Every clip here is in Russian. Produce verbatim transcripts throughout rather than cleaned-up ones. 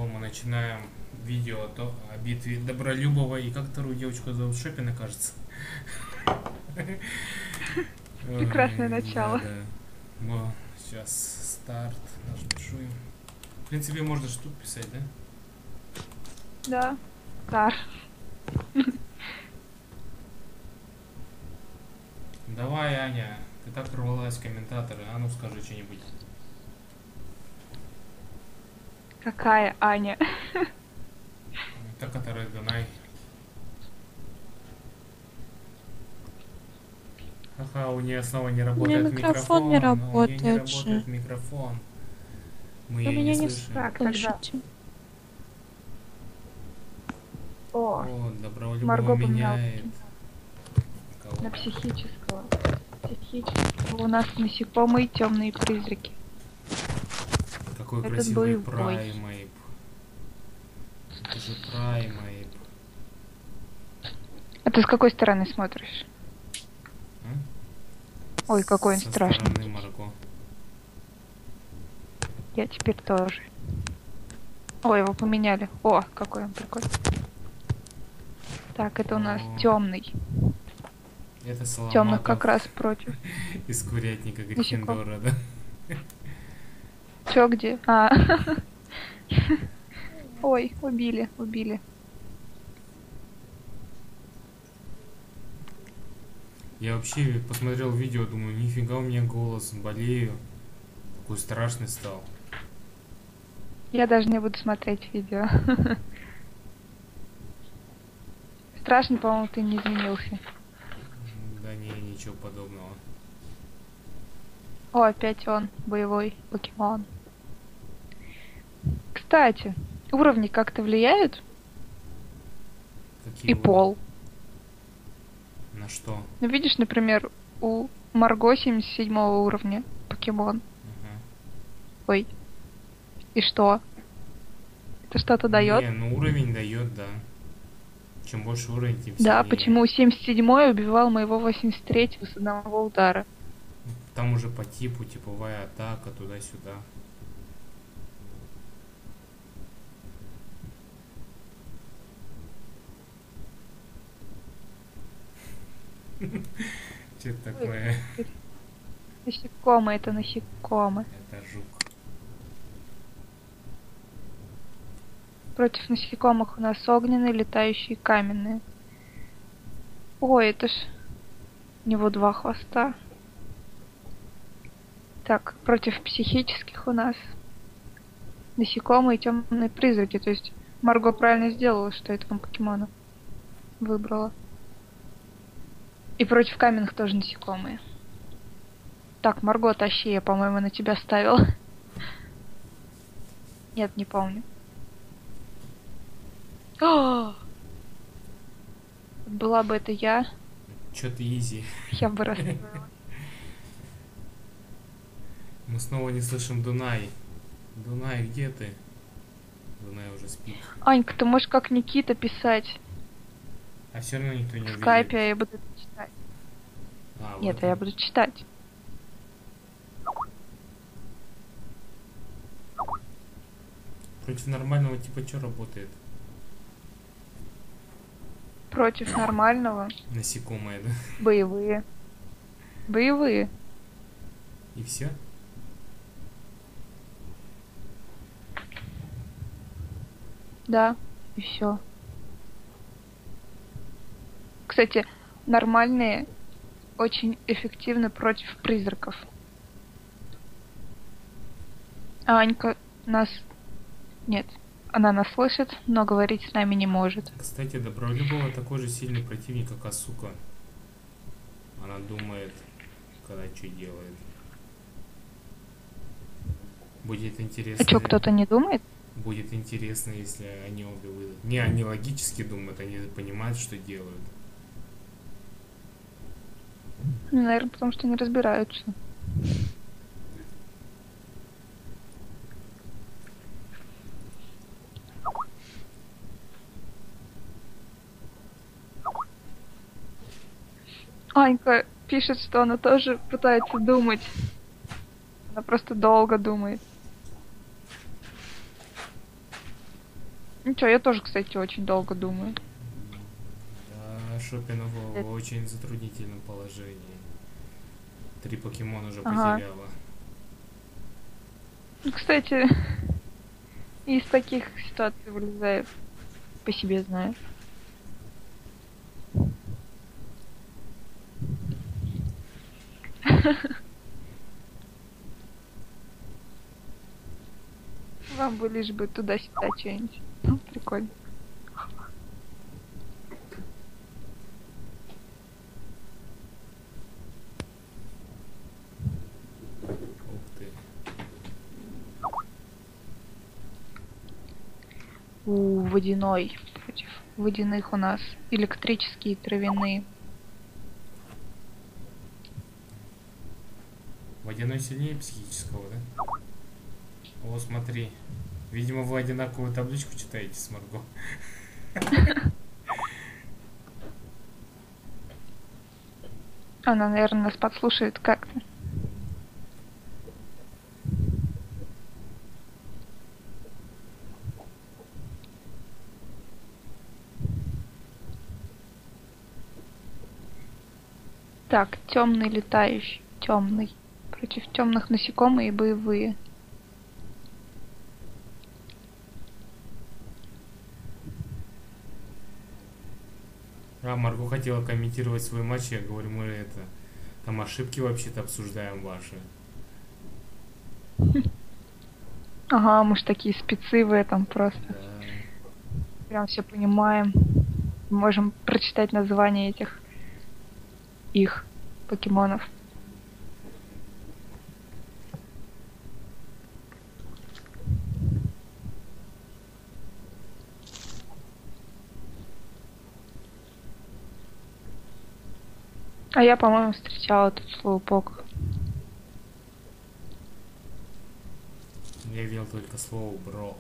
мы начинаем видео то, о битве Добролюбова и как вторую девочку зовут, Шепина, кажется. Прекрасное начало. Да, да. Ну, сейчас старт нажму. В принципе, можно штук писать, да? Да. Стар. Давай, Аня, ты так рвалась в комментаторы, а ну скажи что-нибудь. Какая Аня? Та, которая Дунай. Ха-ха, у нее снова не работает микрофон микрофон. не У нее не работает работает же. микрофон. Мы Вы ее меня не не слышим. Так, тогда. слышите? О, О, Добролюбова Марго поменяла меняет. Кого? на психического. Психического у нас насекомые, темные призраки. Какой Это красивый боевой. праймейп. Это же праймейп. А ты с какой стороны смотришь? А? Ой, какой он Со страшный. стороны Марго. Я теперь тоже. Ой, его поменяли. О, какой он прикольный. Так, это у нас О. темный. Это Соломатов Темных как раз против. из курятника Гриффиндора, да? Чё, где? А. Ой, убили, убили. Я вообще посмотрел видео, думаю, нифига у меня голос, болею. Такой страшный стал. Я даже не буду смотреть видео. Страшно, по-моему, ты не изменился. Да не, ничего подобного. О, опять он, боевой покемон. Кстати, уровни как-то влияют? Какие И вы- пол. На что? Ну, видишь, например, у Марго семьдесят седьмого уровня покемон. Ага. Ой. И что? Это что-то дает? Не, ну уровень дает, да. Чем больше уровень, тем Да, сильнее. почему семьдесят седьмой убивал моего восемьдесят третьего с одного удара? Там уже по типу, типовая атака, туда-сюда. Что это такое? Насекомые, это насекомые. Это жук. Против насекомых у нас огненные, летающие, каменные. Ой, это ж... У него два хвоста. Так, против психических у нас насекомые и темные призраки. То есть Марго правильно сделала, что этому покемону выбрала. И против каменных тоже насекомые. Так, Марго, тащи, я, по-моему, на тебя ставила. Нет, не помню. О! Была бы это я, Чё-то изи. я бы расстроилась. Мы снова не слышим Дунай. Дунай, где ты? Дунай уже спит. Анька, ты можешь как Никита писать А все равно никто не в увидит. скайпе, а я буду это читать. А, Нет, вот а я он. буду читать. Против нормального типа что работает? Против нормального Насекомое, да? боевые. Боевые. И все? Да, и все. Кстати, нормальные очень эффективны против призраков. А Анька нас... Нет, она нас слышит, но говорить с нами не может. Кстати, Добролюбова такой же сильный противник, как Асука. Она думает, когда что делает. Будет интересно. А что, кто-то не думает? Будет интересно, если они обе выйдут. Не, они логически думают, они понимают, что делают. Ну, наверное, потому что не разбираются. Анька пишет, что она тоже пытается думать. Она просто долго думает. Ничего, я тоже, кстати, очень долго думаю. Да, Шоппинг в Это- в очень затруднительном положении. Три покемона уже Ага. потеряла. Ну, кстати, из таких ситуаций вылезает, по себе знаю. Вам бы лишь бы туда-сюда что-нибудь. Ну, прикольно. Ух ты. У водяной против водяных у нас электрические травяные. Водяной сильнее психического, да? О, смотри. Видимо, вы одинаковую табличку читаете с Марго. Она, наверное, нас подслушает как-то. Так, темный летающий, темный. Против темных насекомые и боевые. А, Марго хотела комментировать свой матч, я говорю, мы это... Там ошибки вообще-то обсуждаем ваши. Ага, мы ж такие спецы в этом просто. Да. Прям все понимаем. Можем прочитать название этих их покемонов. А я, по-моему, встречала тут слоупок. Я видел только слово бро.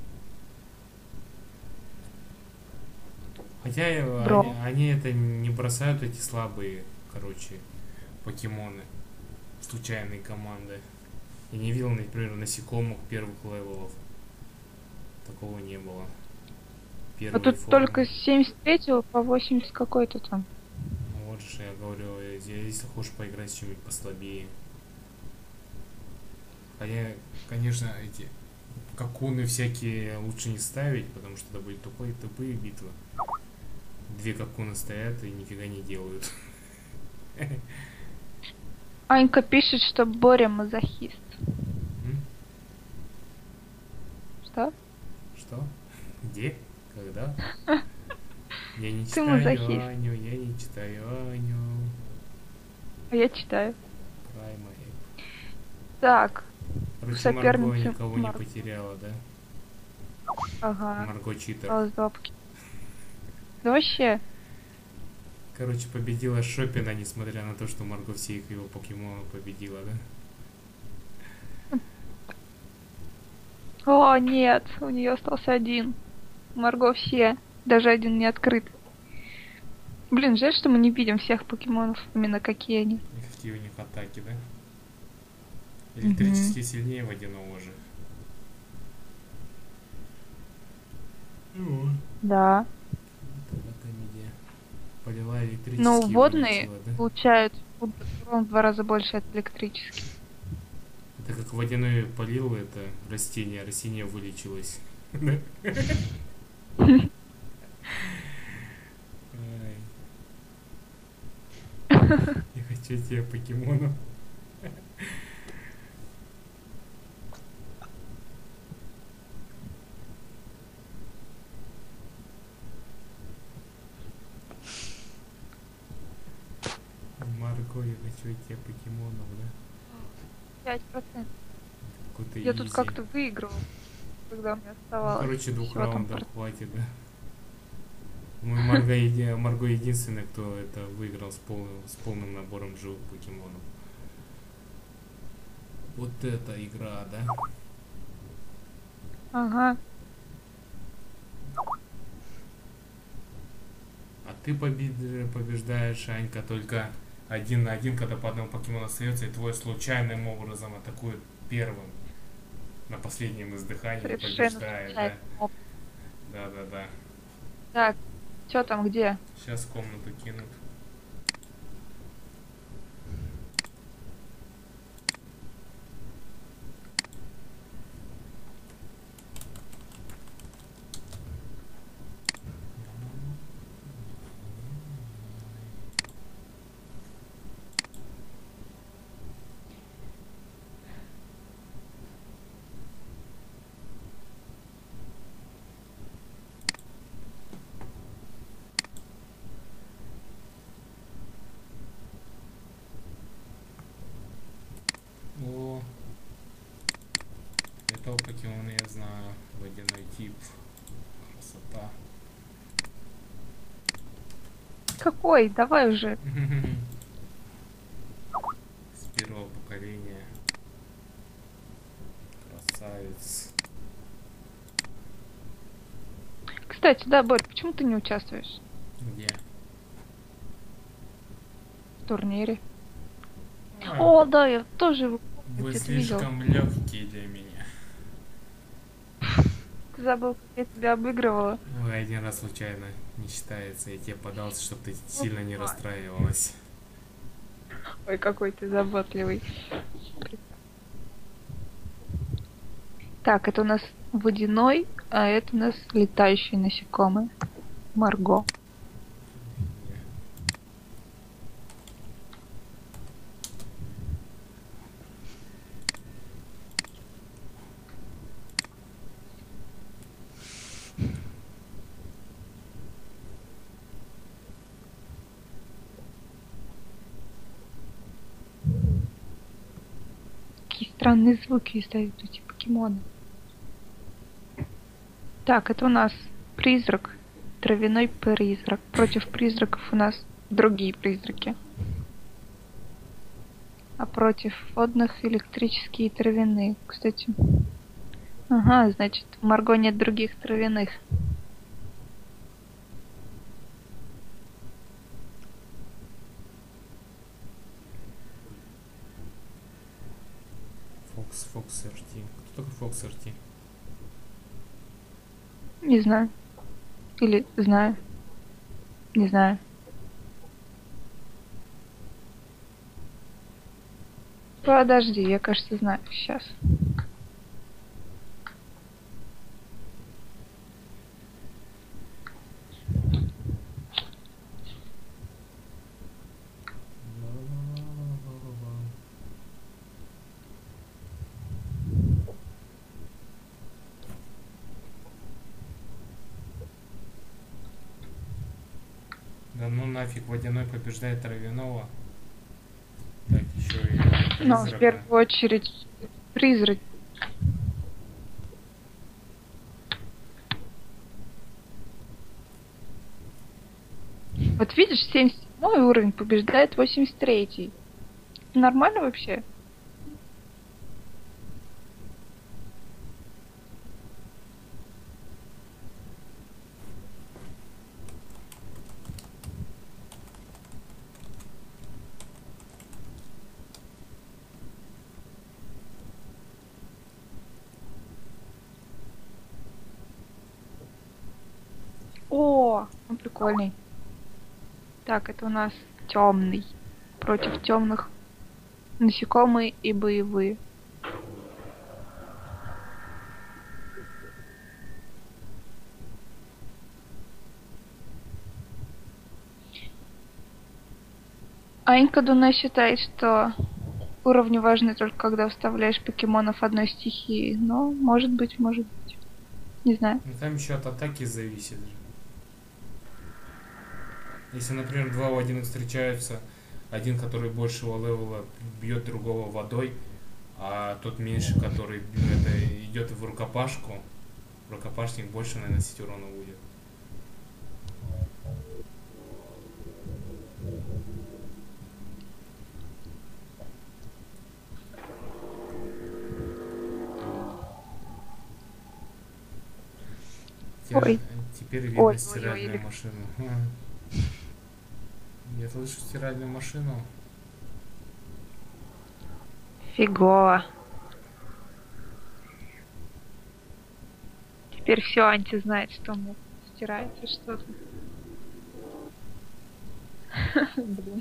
Хотя э, Бро. они, они это не бросают, эти слабые, короче, покемоны. Случайные команды. Я не видел, например, насекомых первых левелов. Такого не было. А Первой тут формы. только с семьдесят третьего по восемьдесят какой-то там. Ну, вот же я говорю, э, если хочешь поиграть с чем-нибудь послабее. Хотя, конечно, эти какуны всякие лучше не ставить, потому что это будет тупые, тупые битвы. Две какуны стоят и нифига не делают. Анька пишет, что Боря мазохист. М? Что? Что? Где? Когда? Я не Ты читаю мазохист. Аню, я не читаю Аню. А я читаю. Прайма. Так, Короче, Марго соперница никого не Марго. потеряла, да? Ага. Марго читер. Осталось два поки- Да вообще. Короче, победила Шоппина, несмотря на то, что Марго всех его покемонов победила, да? О, нет, у нее остался один. Марго все. Даже один не открыт. Блин, жаль, что мы не видим всех покемонов, именно какие они. И какие у них атаки, да? Электрически сильнее водяного же. Ну, Да. тогда комедия. Полила электрически. Но и водные вылетела, да? получают урон в два раза больше от электрических. Это как водяной полил это растение, растение вылечилось. Да? Ай. Я хочу тебе покемонов. Марго, я хочу тебе покемонов, да? пять процентов. Какой-то Я тут изи. как-то выигрывал, когда у меня Ну, оставалось. короче, двух всего там раундов про- хватит, да? Мы Марго, еди... Марго единственный, кто это выиграл с полным, с полным набором живых покемонов. Вот это игра, да? Ага. А ты побед- побеждаешь, Анька, только один на один, когда по одному покемону остается, и твой случайным образом атакует первым на последнем издыхании и Совершенно побеждает, да? случайно. Да-да-да. Так, что там, где? Сейчас комнату кинут. О, этого покемона я знаю. Водяной тип. Красота. Какой? Давай уже. С первого поколения. Красавец. Кстати, да, Борь, почему ты не участвуешь Где? в турнире? А, О, да, я тоже его вы где-то видел. слишком легкие для меня. Ты забыл, как я тебя обыгрывала. Ой, один раз случайно не считается. Я тебе подался, чтобы ты Ну, сильно не ладно. расстраивалась. Ой, какой ты заботливый. Так, это у нас водяной, а это у нас летающие насекомые. Марго. Какие странные звуки издают эти покемоны. Так, это у нас призрак. Травяной призрак. Против призраков у нас другие призраки. А против водных электрические и травяные. Кстати. Ага, значит, в Марго нет других травяных. Фокс, Фокс эр ти. Кто такой Фокс эр ти? Не знаю. Или знаю. Не знаю. Подожди, я, кажется, знаю. Сейчас. Да ну нафиг, водяной побеждает травяного. Так, еще и Но в призрака. первую очередь призрак. Вот видишь, семьдесят седьмой уровень побеждает восемьдесят третий. Нормально вообще? О, он прикольный. Так, это у нас темный. Против темных насекомые и боевые. Анька Дуна считает, что уровни важны только когда вставляешь покемонов одной стихии. Но может быть, может быть. Не знаю. Ну там еще от атаки зависит же. Если, например, два водяных встречаются, один, который большего левела, бьет другого водой, а тот меньше, который это, идет в рукопашку, рукопашник больше наносить урона будет. Ой. Теперь видно Ой, ой, стиральную ой. машину. Я слышу стиральную машину. Фигово. теперь все анти знает, что мне стирается что-то. Блин.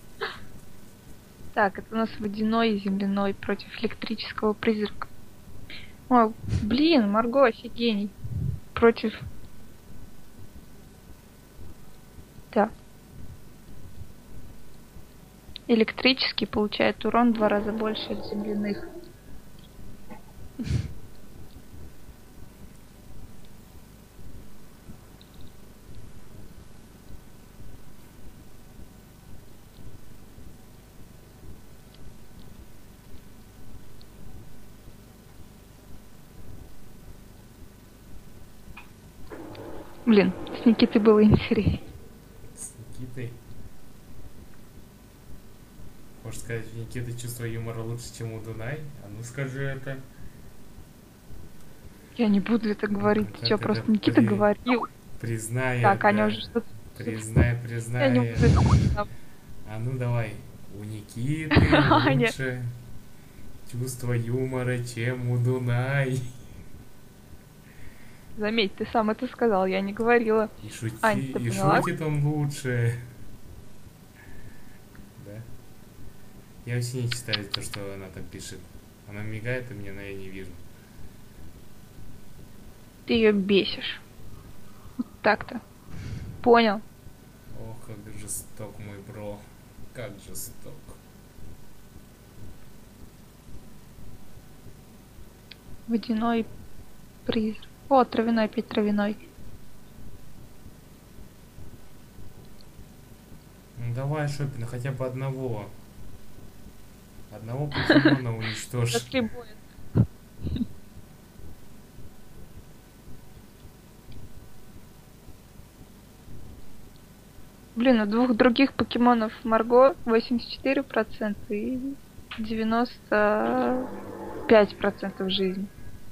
Так, это у нас водяной и земляной против электрического призрака. О, блин, Марго, офигеней. Против... Так. Электрический получает урон в два раза больше от земляных. Блин, с Никитой было интереснее. С Никитой. Можно сказать, у Никиты чувство юмора лучше, чем у Дунай? А ну скажи это. Я не буду это говорить. Ну, Ты чё, это просто Никита при- говорил. Признай Так, это. Аня уже что-то... Признай, Я не признай. буду это говорить. А ну давай. У Никиты Аня. лучше чувство юмора, чем у Дунай. Заметь, ты сам это сказал, я не говорила. И, шути, Ань, ты и поняла? шутит он лучше. Да? Я вообще не читаю то, что она там пишет. Она мигает, и мне, но я не вижу. Ты ее бесишь. Вот так-то. Понял? Ох, как жесток мой бро. Как жесток. Водяной призрак. О, травяной, опять травяной. Ну давай, Шопин, хотя бы одного. Одного покемона уничтожь. Пошли боя. Блин, у двух других покемонов Марго восемьдесят четыре процента и девяносто пять процентов жизни.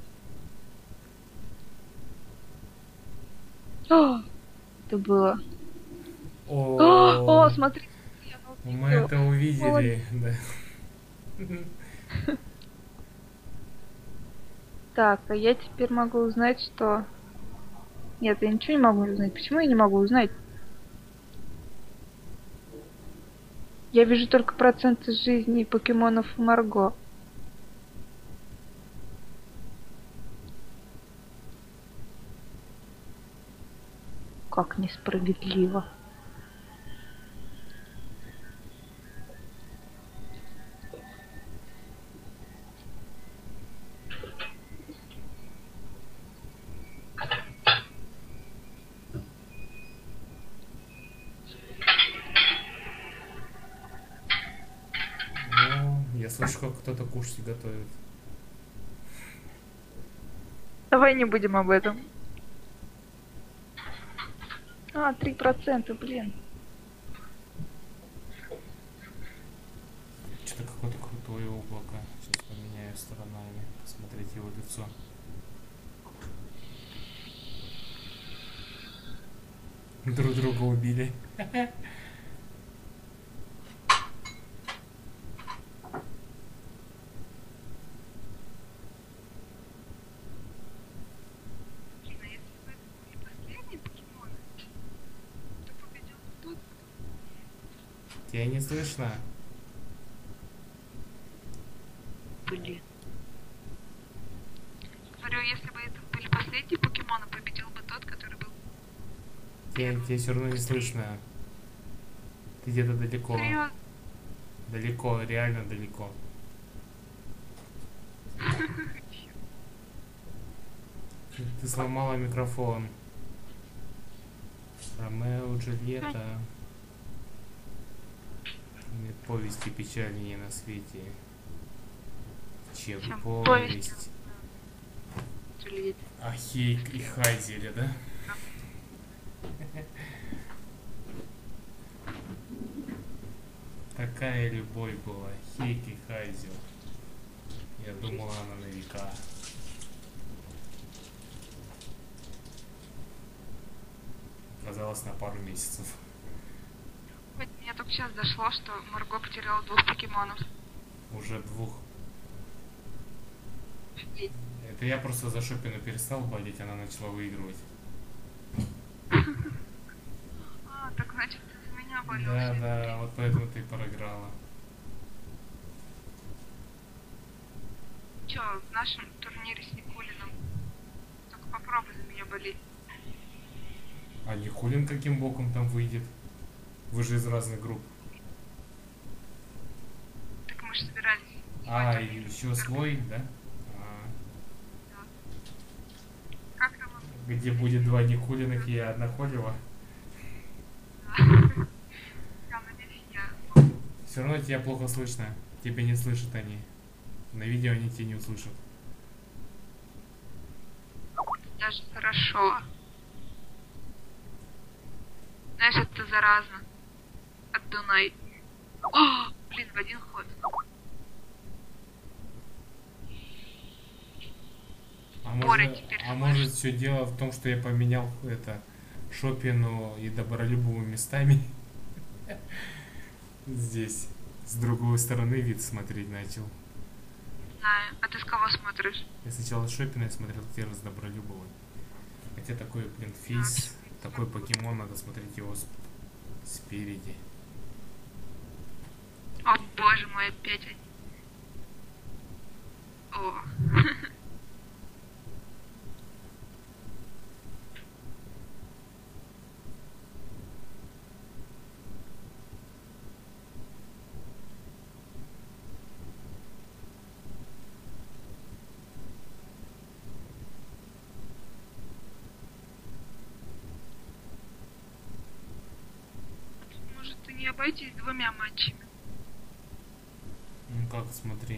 О, это было. О, О, о, смотри. Я мы научила. это увидели, да. Так, а я теперь могу узнать, что... Нет, я ничего не могу узнать. Почему я не могу узнать? Я вижу только проценты жизни покемонов Марго. Как несправедливо. Ну, я слышу, как кто-то кушать готовит. Давай не будем об этом. А, три процента, блин. Что-то какое-то крутое облако. Сейчас поменяю сторонами. Посмотреть его лицо. Друг друга убили. Тебя не слышно? Блин. Говорю, если бы это были последние покемоны, победил бы тот, который был... Тебя, тебя все равно не слышно. Ты где-то далеко. Серьезно? Далеко, реально далеко. Ты, ты сломала микрофон. Ромео, Джульетта. Нет повести печальнее на свете, чем Чем повесть Джульетта. о Хейк и Хайзеле, да? Такая любовь была, Хейк и Хайзел. Я думала, она на века. Оказалось, на пару месяцев. Вот мне только сейчас дошло, что Марго потеряла двух покемонов. Уже двух. Офигеть. Это Это я просто за Шопину перестал болеть, она начала выигрывать. А, так значит ты за меня болел. Да, да, вот поэтому ты проиграла. Чё, в нашем турнире с Никулиным? Только попробуй за меня болеть. А Никулин каким боком там выйдет? Вы же из разных групп. Так мы же собирались. А, и еще свой, да? А, Как там он? где будет два Никулиных и одна Холева. Я надеюсь, я. Все равно тебя плохо слышно. Тебя не слышат они. На видео они тебя не услышат. Даже хорошо. Знаешь, это заразно. От Дунай. О, блин, в один ход. А Боря может, теперь а слышит. может все дело в том, что я поменял это Шопину и Добролюбову местами. Здесь. С другой стороны вид смотреть начал. Знаю. А ты с кого смотришь? Я сначала Шопина смотрел, теперь с Добролюбовой. Хотя такой, блин, фейс, такой покемон, надо смотреть его с- спереди. О, боже мой, опять они. О. Может, и не обойтись двумя матчами? Ну как, смотри.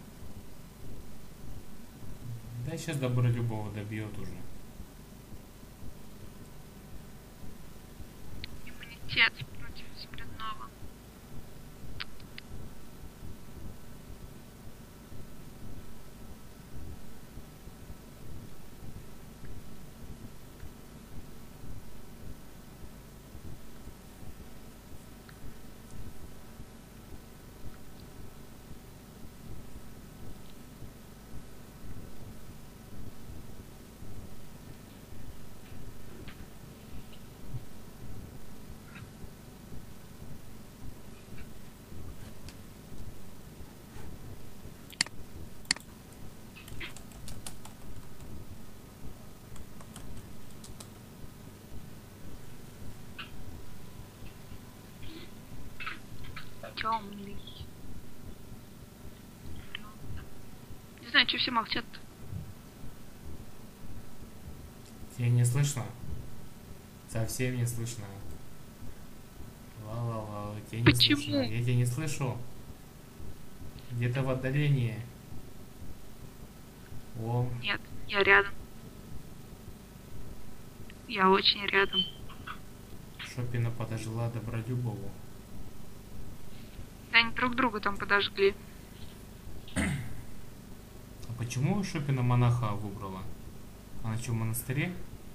Да сейчас Добролюбова добьет уже. Иммунитет против земляного. Темный. Не знаю, что все молчат. Тебя не слышно? Совсем не слышно. Ла-ла-ла, тебя не Почему? слышно. Я тебя не слышу. Где-то в отдалении. О, Нет, я рядом. Я очень рядом. Шопина подожгла Добролюбову. Да они друг друга там подожгли. А почему Шопина монаха выбрала? Она что, в монастыре?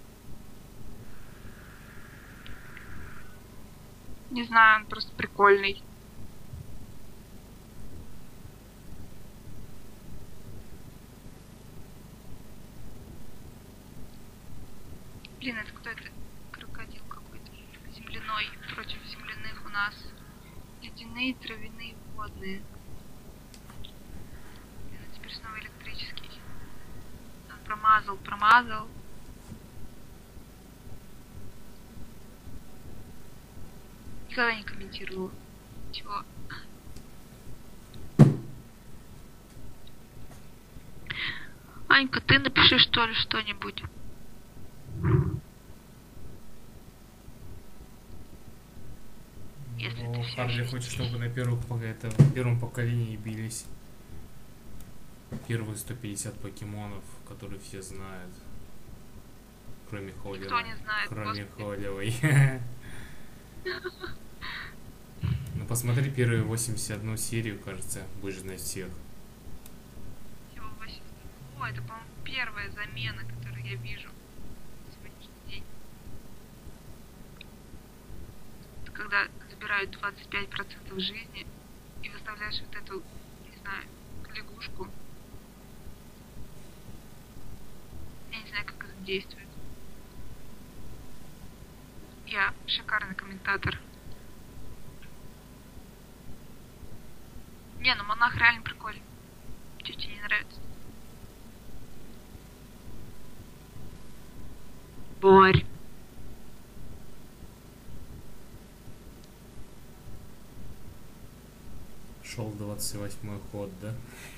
Не знаю, он просто прикольный. Блин, это кто это? Крокодил какой-то. Земляной против земляных у нас. Ледяные, травяные, водные. Блин, а теперь снова электрический. Он промазал, промазал. Никогда не комментировала. Чего? Анька, ты напиши что ли что-нибудь. Если Ну, ты всё Харли ещё хочет, здесь. чтобы на первом, это, первом поколении бились первые сто пятьдесят покемонов, которые все знают. Кроме Холлера. Никто не знает, Кроме господи. Холлевой. Ну посмотри первую восемьдесят одну серию, кажется, будешь знать всех. Всего восемьдесят. О, это, по-моему, первая замена, которую я вижу на сегодняшний день. Это когда забирают двадцать пять процентов жизни и выставляешь вот эту, не знаю, лягушку. действует. Я шикарный комментатор. Не, ну монах реально прикольный. Чё тебе не нравится? Борь. Шел двадцать восьмой ход, да?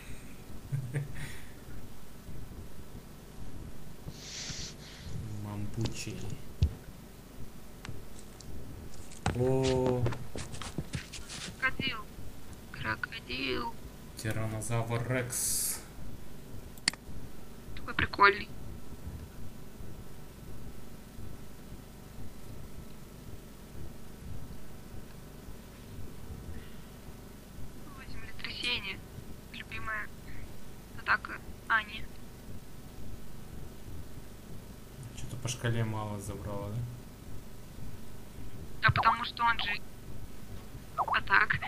Мампучи. О, Крокодил. Крокодил. тираннозавр Рекс. Такой прикольный. Ой, землетрясение. Любимая атака Ани. Что-то по шкале мало забрало, да? А потому что он же... А так.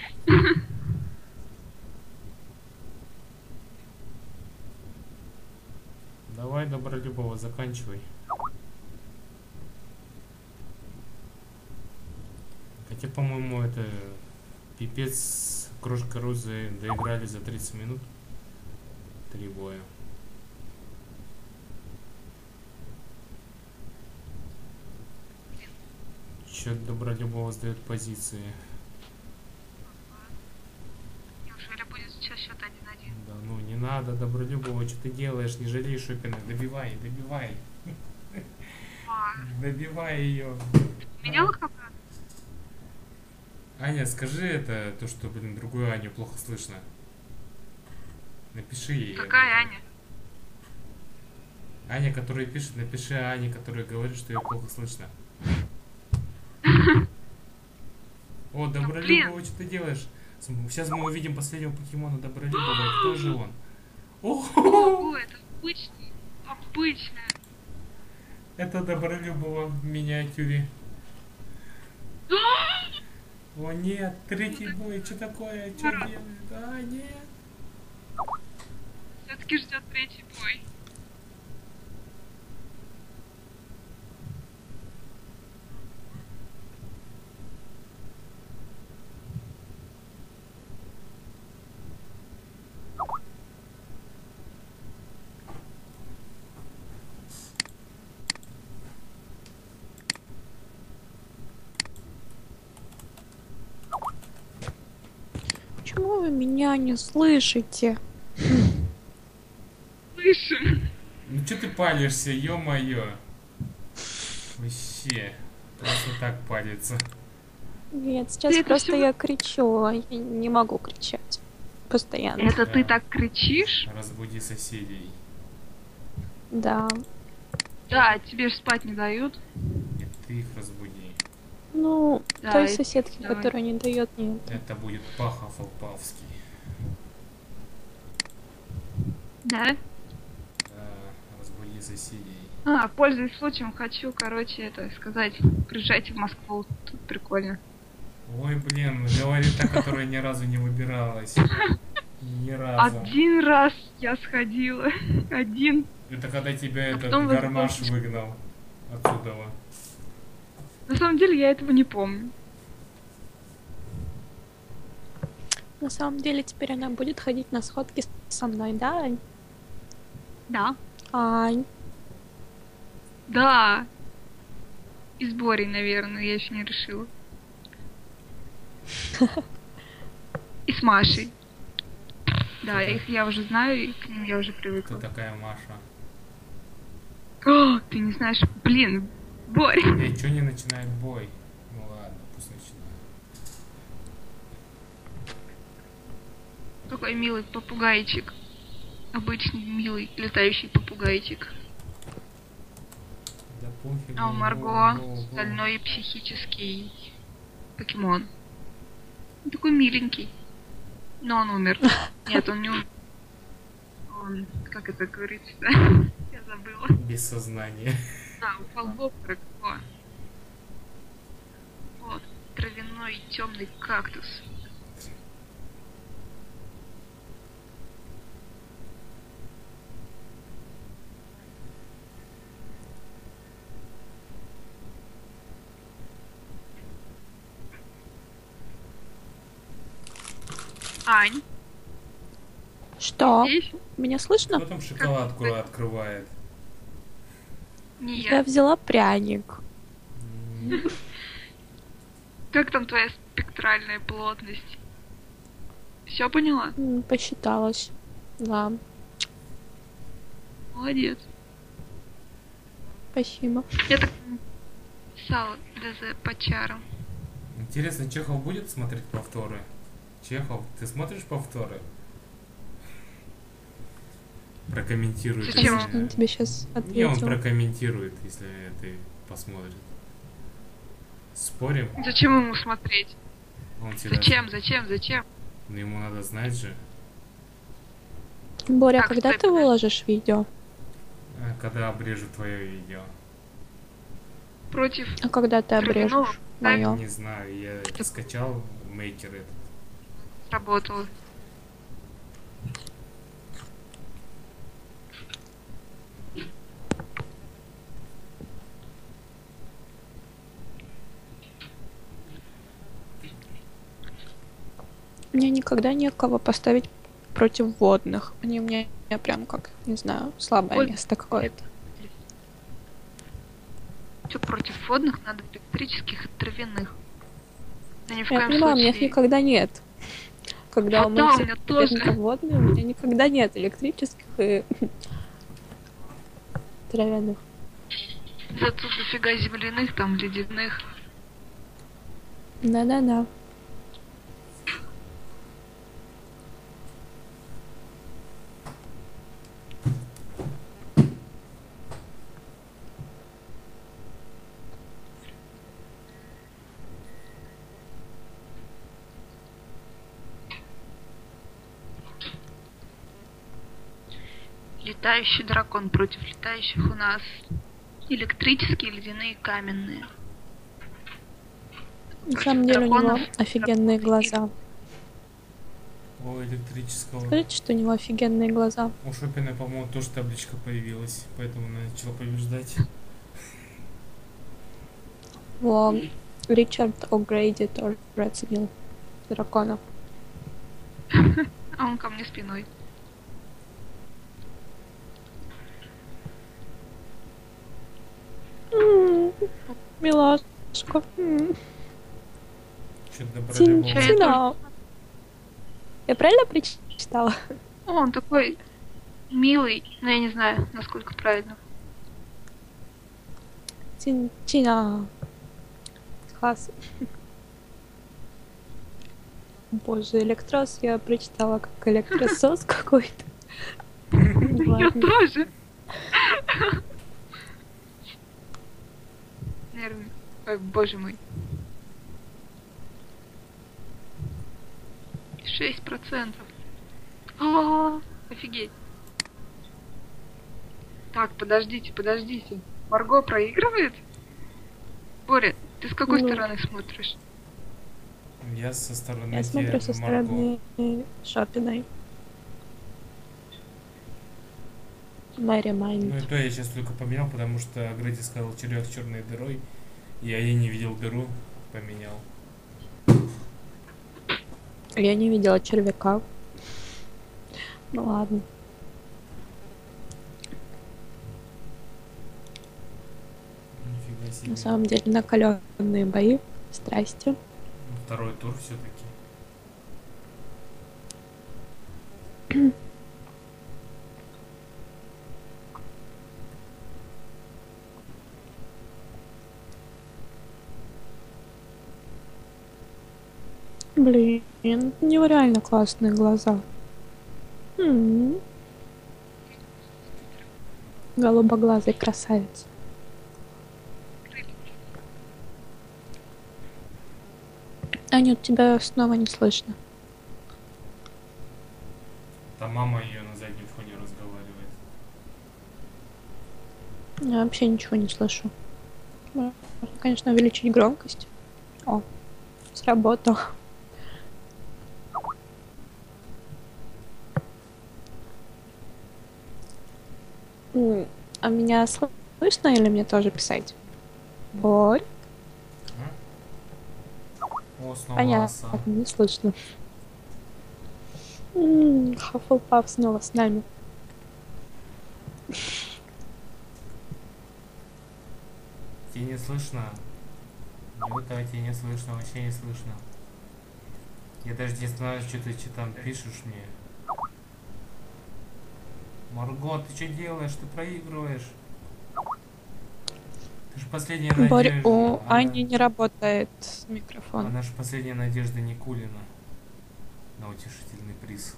Давай, Добролюбова, заканчивай. Хотя, по-моему, это пипец, Крошка Розы доиграли за тридцать минут. Три боя. Чё Добролюбова сдает позиции. Неужели будет сейчас счет один-один? Да ну не надо, Добролюбова, что ты делаешь? Не жалей Шупина. Добивай, добивай. А, Добивай ее. меняла ХП? Аня, скажи это, то, что, блин, другую Аню плохо слышно. Напиши ей. Какая об этом. Аня? Аня, которая пишет, напиши Ане, которая говорит, что ее плохо слышно. О, Добролюбова, что ты делаешь? Сейчас мы увидим последнего покемона Добролюбова. Кто же он? Ого, это обычный. Обычная. Это Добролюбова в миниатюре. О нет, третий бой, что такое? Что делает? А, нет. Все-таки ждет третий бой. Почему вы меня не слышите? Слышим. Ну что ты палишься, ё-моё? Вообще, просто так палится. Нет, сейчас Ты это просто всё- я кричу, а я не могу кричать постоянно. Это ты Да. так кричишь? Разбуди соседей. Да. Да, тебе же спать не дают. Нет, ты их разбуди. Ну, Да, той и- соседки, давай. которая не дает мне. Это будет Пахов Алпавский. Да? Да, разбуди соседей. А, пользуясь случаем, хочу, короче, это сказать, приезжайте в Москву, тут прикольно. Ой, блин, говорит та, которая ни разу не выбиралась. Ни разу. Один раз я сходила. Один. Это когда тебя А этот потом вы гармаш запомните. выгнал отсюда. На самом деле я этого не помню. На самом деле теперь она будет ходить на сходки с- со мной, да, Ань? Да. Ань, Да. И с Борей, наверное, я еще не решила. И с Машей. Да, их я уже знаю, и к ним я уже Кто привыкла. такая Маша? О, ты не знаешь, блин, Борь. Эй, чё не начинает бой? Ну ладно, пусть начинает. Какой милый попугайчик. Обычный милый летающий попугайчик. Да пофиг. А у ну, Марго ну, ну. стальной психический покемон. Он такой миленький. Но он умер. Нет, он не умер. Он, как это говорится, я забыла. Без сознания. А, упал в обморок. О. Вот, травяной темный кактус. Ань, Что? здесь? Меня слышно? Кто там шоколадку открывает? Не Я я. взяла пряник. М, Как там твоя спектральная плотность? Все поняла? М, Посчиталась. Да, Молодец. спасибо. Я так писала ДЗ по чарам. Интересно, Чехов будет смотреть повторы? Чехов, ты смотришь повторы? Прокомментирует. Зачем? если- Конечно, он тебе сейчас Не, он ответил. прокомментирует, если ты посмотришь. Спорим? Зачем ему смотреть? Он всегда... Зачем, зачем, зачем? Ну, ему надо знать же, Боря, Так, когда стой, ты подожди. выложишь видео? а, когда обрежу твое видео. Против А когда ты Травяного? обрежешь мое? Не знаю, я это скачал, мейкер этот. сработало. Мне никогда некого поставить против водных. Они мне прям как, не знаю, слабое Ой. место какое-то. Все против водных, надо электрических и травяных. Да ни в Я коем понимаю, у меня их случае. никогда нет. Когда Вот у да, моих у меня тоже. соперников водные, у меня никогда нет электрических и травяных. Зато дофига земляных, там ледяных. Да-да-да. Летающий дракон против летающих у нас. Электрические, ледяные, каменные. На самом деле у него Драконов. офигенные глаза. О, электрического. Скажите, что у него офигенные глаза. У Шопина, по-моему, тоже табличка появилась, поэтому она начала побеждать. Во, Ричард О'Грейди тоже оценил дракона. А он ко мне спиной. М, Милашка. М. Что-то добро Тин- любого. Чай. Тина. Я правильно прочитала? О, он такой милый, но я не знаю, насколько правильно. Тин- Тина. Класс. Боже, электрос я прочитала как электросос какой-то. Я Ладно. тоже. Нервный. Ой, боже мой. Шесть процентов. А, офигеть. Так, подождите, подождите. Марго проигрывает? Боря, ты с какой Ну. стороны смотришь? Я со стороны Я смотрю со те- Марго. стороны Шопиной. Мэри Ну Майнд. и то я сейчас только поменял, потому что Грэди сказал червяк с черной дырой. Я и не видел дыру, поменял. Я не видела червяка. Ну ладно. Нифига себе. На самом деле накаленные бои. Страсти. Второй тур все-таки. Блин, у него реально классные глаза. М. Голубоглазый красавец. Анют, тебя снова не слышно. Там мама ее на заднем фоне разговаривает. Я вообще ничего не слышу. Можно, конечно, увеличить громкость. О, сработало. М, А меня слышно или мне тоже писать? Борь? О, снова Понятно, оса. не слышно. М, Хаффлпаф снова с нами. Тебе не слышно? Нюта, тебе не слышно, вообще не слышно. Я даже не знаю, что ты что там пишешь мне. Марго, ты что делаешь? Ты проигрываешь. Ты же последняя Борь, надежда. у Она, Ани не работает микрофон. она же последняя надежда Никулина на утешительный приз.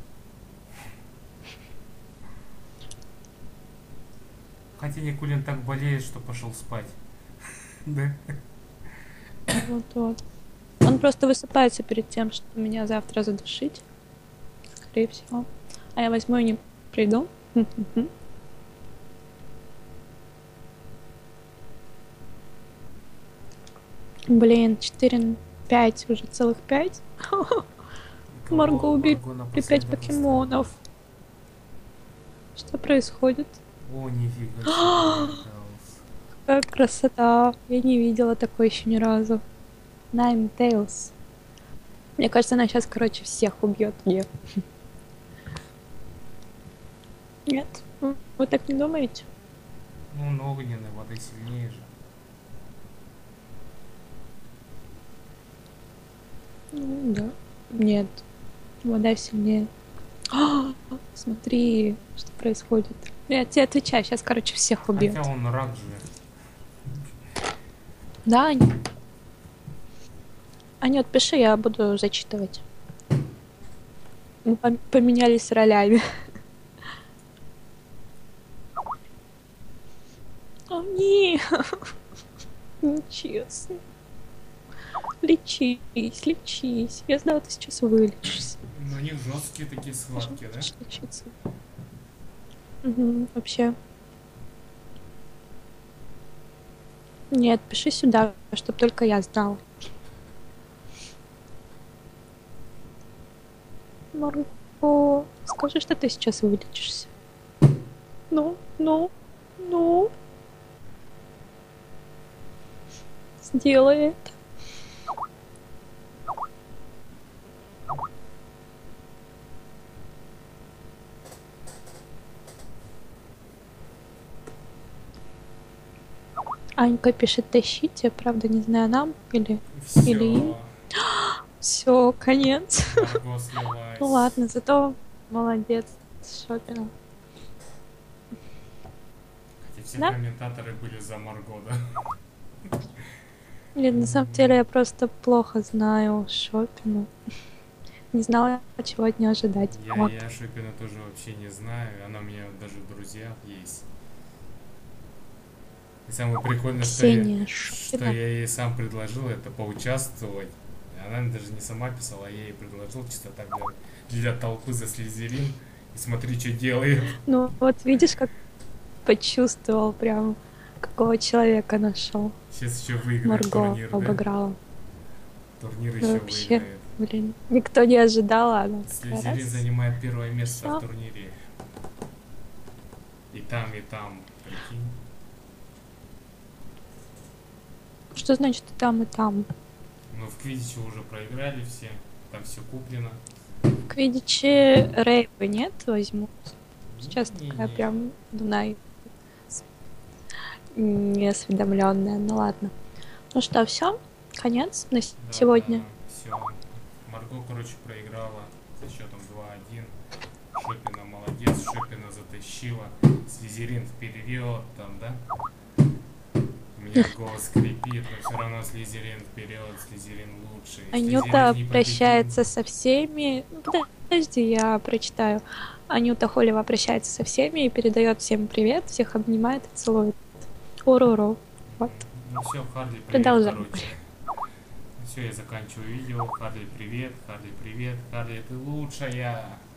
Хотя Никулин так болеет, что пошел спать. Да? Вот-вот. Он просто высыпается перед тем, что меня завтра задушить. Скорее всего. А я возьму и не приду. Блин, четыре, пять, уже целых пять. Марго убили пять покемонов. Что происходит? О, нифига себе. Какая красота. Я не видела такой еще ни разу. Ninetales. Мне кажется, она сейчас, короче, всех убьет. Нет. Нет? Вы так не думаете? Ну, он огненный, воды сильнее же. Ну, да. Нет. Вода сильнее. А, смотри, что происходит. Я тебе отвечаю, сейчас, короче, всех убьет. Хотя он рак же. Да, Аня? Анют, пиши, я буду зачитывать. Мы пом- поменялись ролями. О, не. Нечестно. Лечись, лечись. Я знала, ты сейчас вылечишься. Ну, у них жесткие такие схватки, да? Лечиться. Угу, вообще. Нет, пиши сюда, чтобы только я знала. Марго, скажи, что ты сейчас вылечишься. Ну, ну, ну. Сделай это. Анька пишет, тащите, правда, не знаю, нам или... Все. Или им? Все, конец. Марго слилась. Ну ладно, зато молодец, Шопина. Хотя все Да? комментаторы были за Марго, да? Нет, на самом деле я просто плохо знаю Шопину. Не знала, чего от нее ожидать. Я, Вот. я Шипина тоже вообще не знаю. Она у меня даже в друзьях есть. И самое прикольное, что я, Ксения что Шопина. я ей сам предложил, это поучаствовать. Она даже не сама писала, а я ей предложил чисто так для, для толпы за Слизерин. И смотри, что делает. Ну вот видишь, как почувствовал прям, какого человека нашел. Сейчас еще выиграет Марго турнир, да? обыграла. Турнир Ну, еще вообще, выиграет. блин, никто не ожидал, а она такая Слизерин раз. занимает первое место Всё. в турнире. И там, и там, прикинь. Что значит и там, и там? Ну, в Квидиче уже проиграли все. Там все куплено. В Квидиче рейвы нет, возьмут. Сейчас Не-не-не. такая прям Дунай с- неосведомленная. Ну ладно. Ну что, все? Конец на с- Да, сегодня. все. Марго, короче, проиграла со счетом два-один. Шопина молодец, Шопина затащила. Слизерин вперед, там, да? У меня голос скрипит, но все равно Слизерин вперед, Слизерин лучший. Анюта Слизерин непобедим. прощается со всеми. Ну, подожди, я прочитаю. Анюта Холева прощается со всеми и передает всем привет, всех обнимает и целует. Уруру. Вот. Ну все, Харли, привет, Продолжаем. короче. Все, я заканчиваю видео. Харли, привет, Харли, привет, Харли, ты лучшая.